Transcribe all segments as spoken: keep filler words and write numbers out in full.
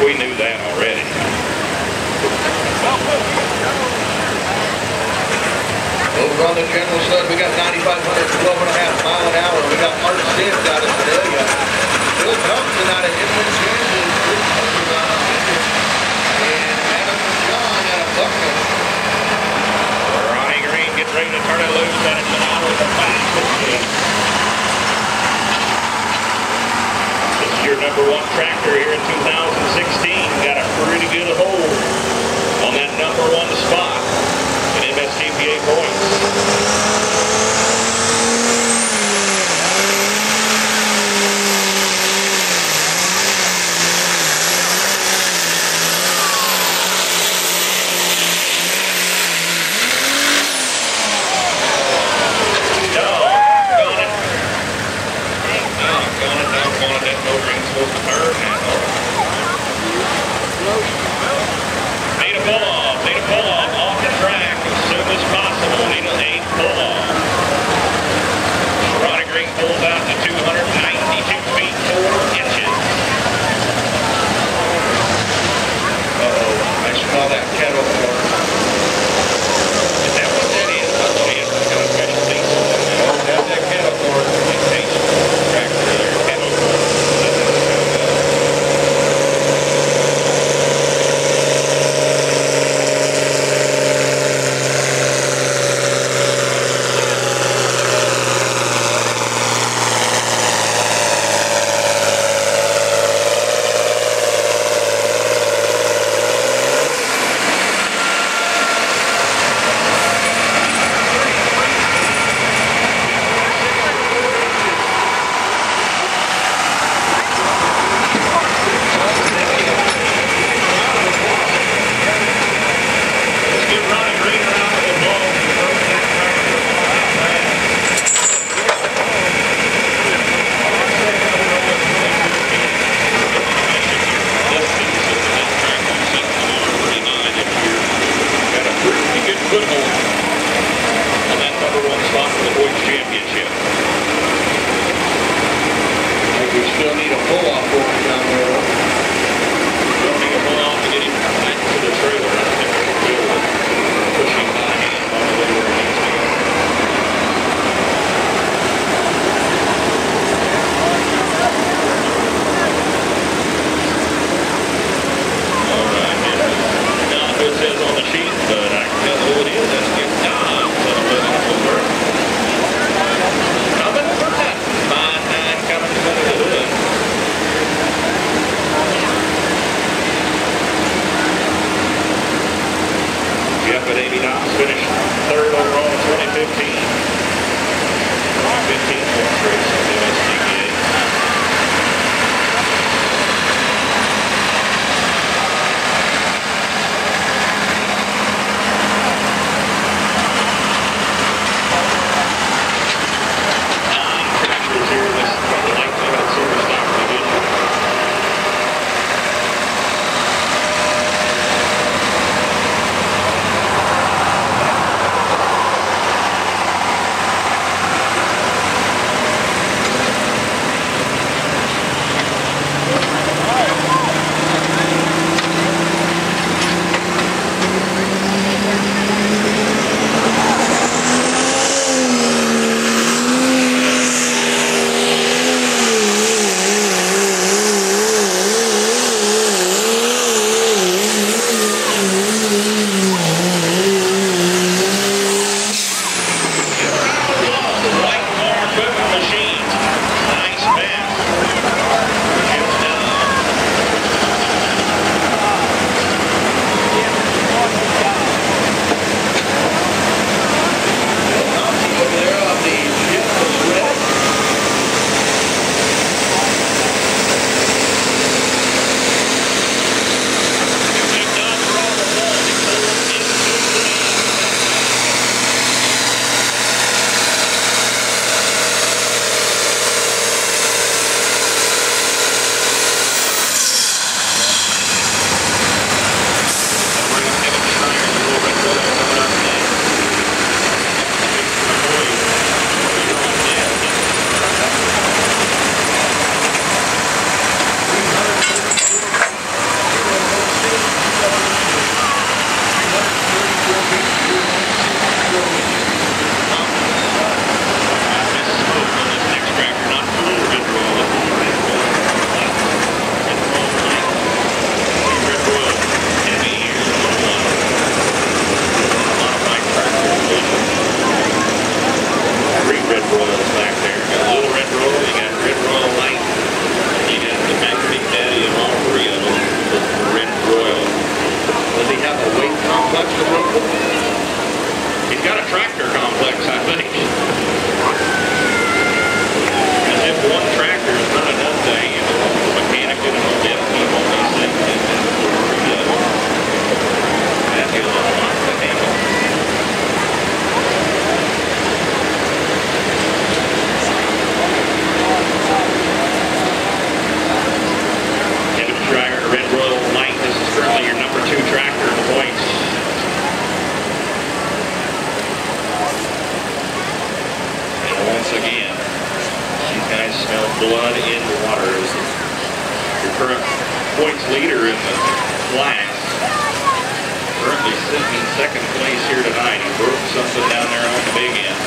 We knew that already. Over on the general stud, we got ninety-five hundred, twelve and a half mile an hour. We got Art Sims out of Sedalia. Bill Thompson out of Inland, Kansas. Chris Tucker out of Memphis. And Madison John out of Buckner. Ronnie Green gets ready to turn it loose. That is an out of the fast machine. This is your number one tractor here in two thousand sixteen. Got a pretty good hold on that number one spot in M S T P A points. Need a pull off, need a pull off off the track as soon as possible. current points leader in the class. Currently sitting in second place here tonight. He broke something down there on the big end.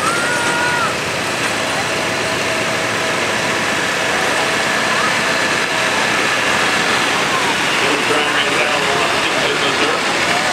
Little trying down in Missouri.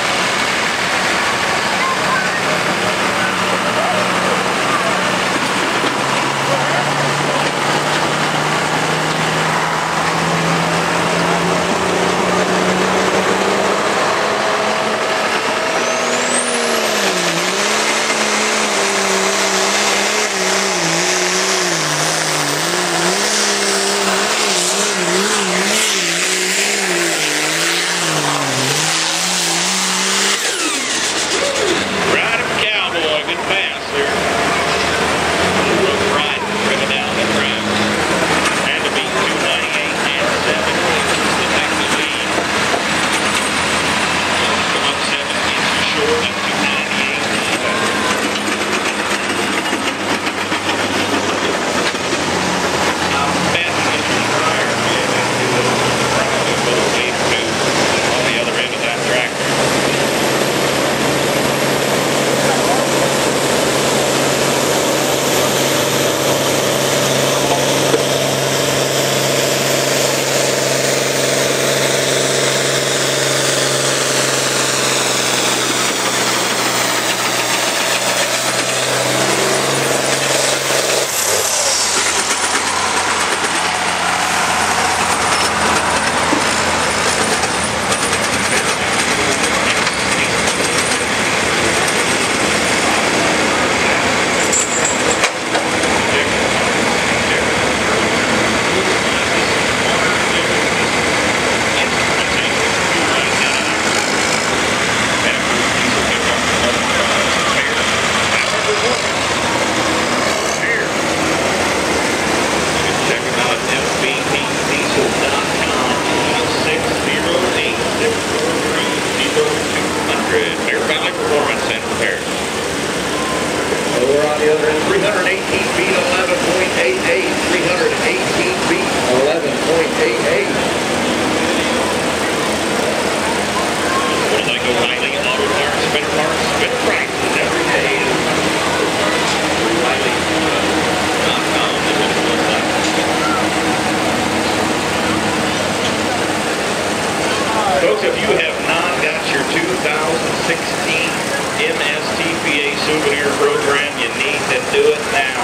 Folks, if you have not got your two thousand sixteen M S T P A souvenir program, you need to do it now.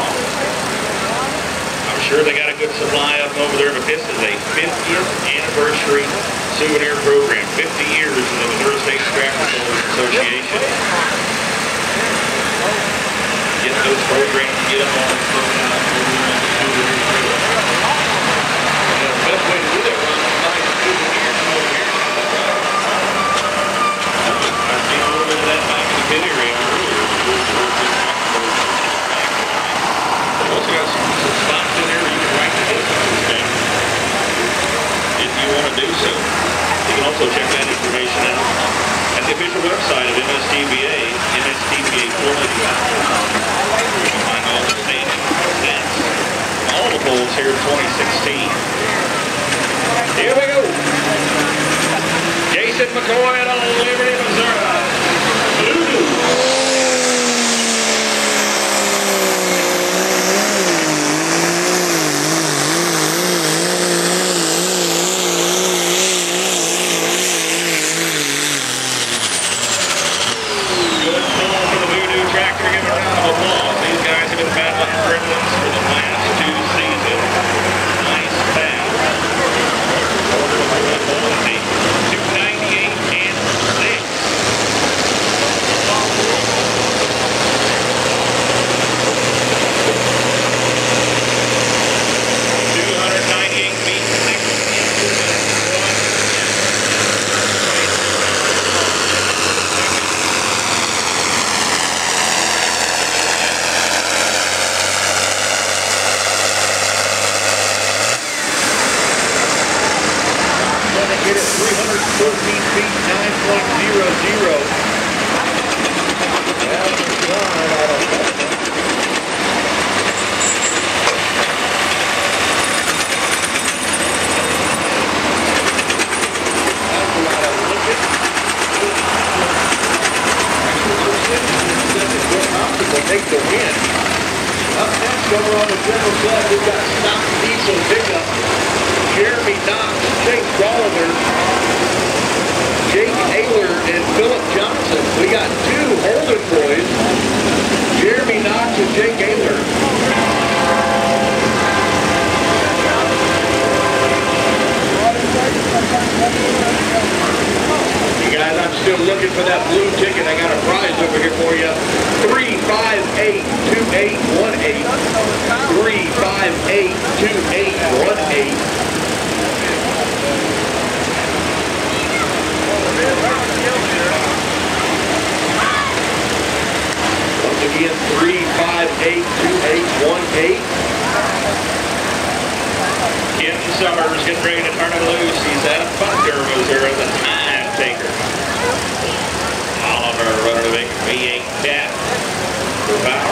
I'm sure they got a good supply of them over there, but this is a fiftieth anniversary souvenir program. fifty years in the Missouri State Tractor Pullers Association. Get those programs, get them on. The best way to do that was to buy a souvenir over here. I've seen a little bit of that back in the pit area earlier. We've also got some, some spots in there where you can write the distance down if you want to do so. You can also check that information out at the official website of M S T P A, M S T P A Florida dot com. You can find all the standings, stats, all the polls here in twenty sixteen. Here we go. Jason McCoy out on Liberty, Missouri. Blue. fourteen feet, nine point zero zero. the win. Up next, over on the general side, we've got Stock Diesel Pickup, Jeremy Knox, Chase Rolliner, Jake Ayler, and Philip Johnson. We got two Holden boys, Jeremy Knox and Jake Ayler. You guys, I'm still looking for that blue ticket. I got a prize over here for you. three five eight, two eight one eight. three five eight, two eight one eight. Once again, three five eight, two eight one eight. Kenton Summers getting ready to turn it loose. He's at a bunker Missouri, the time taker. Oliver running to make V eight cap for Bauer.